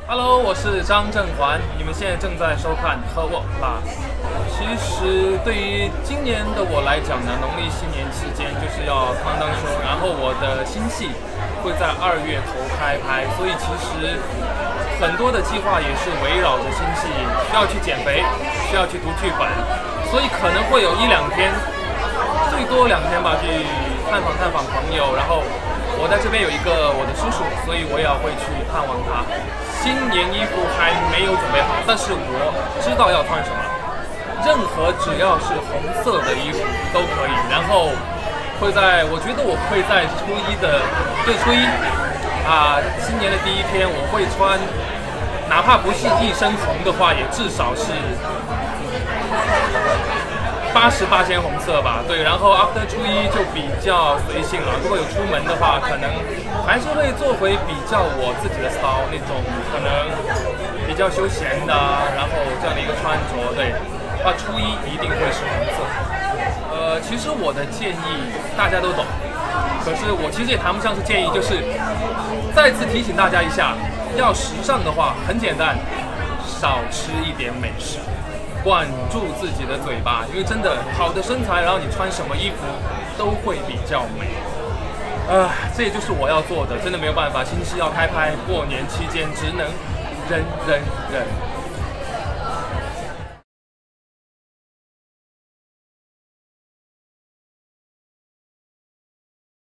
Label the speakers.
Speaker 1: Hello，我是张正环，你们现在正在收看《喝我 Plus》。其实对于今年的我来讲呢，农历新年期间就是要康当休，然后我的新戏会在2月头开拍，所以其实很多的计划也是围绕着新戏，需要去减肥，需要去读剧本，所以可能会有1-2天，最多2天吧，去探访朋友，然后。我在这边有一个我的叔叔，所以我也要会去探望他。新年衣服还没有准备好，但是我知道要穿什么。任何只要是红色的衣服都可以。然后我觉得我会在初一新年的第一天，我会穿，哪怕不是一身红的话，也至少是88%红色吧，对，然后 after 初一就比较随性了。如果有出门的话，可能还是会做回比较我自己的 style 那种，可能比较休闲的，然后这样的一个穿着，对，初一一定会是红色。其实我的建议大家都懂，可是我其实也谈不上是建议，就是再次提醒大家一下，要时尚的话，很简单，少吃一点美食。管住自己的嘴巴，因为真的好的身材，然后你穿什么衣服都会比较美。这也就是我要做的，真的没有办法。新戏要开拍，过年期间只能忍。